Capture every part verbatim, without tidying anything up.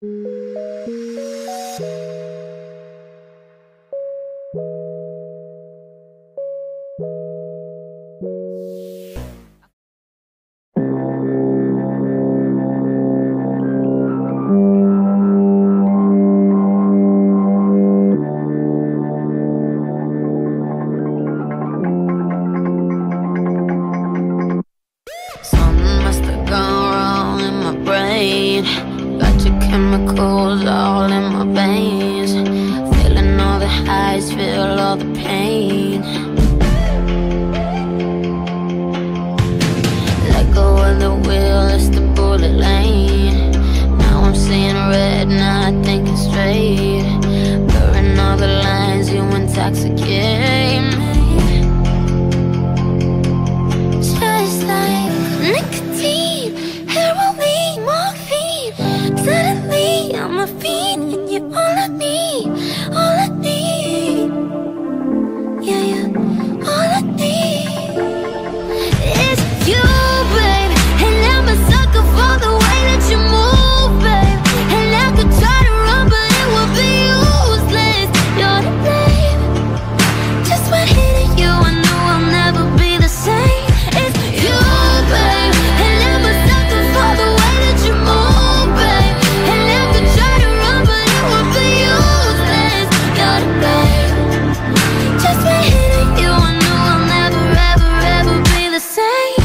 Something must have gone wrong in my brain. Got your chemicals all in my veins. Feeling all the highs, feel all the pain. Let go of the wheel, it's the bullet lane. Now I'm seeing red, not thinking straight. Blurring all the lines, you intoxicate me. Just like nicotine, heroin, morphine. Suddenly I'm a fiend, and you're all I need, all I need. Yeah, yeah, all I need is you, babe. And I'm a sucker for the way that you move, babe. And I could try to run, but it would be useless. You're to blame. Just by hitting you, I know I'll never be the same. It's you, babe. And I'm a sucker for the way that you move, babe. And I could try to run, but it would be useless. You're to blame. Just by hitting you, I know I'll never, ever, ever be the same.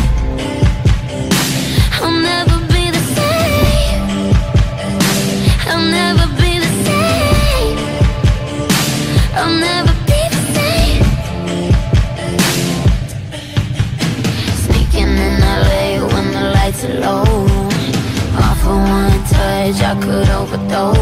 I'll never be the same. I'll never be the same. I'll never be the same. Sneaking in L A when the lights are low. Off of one touch, I could overdose.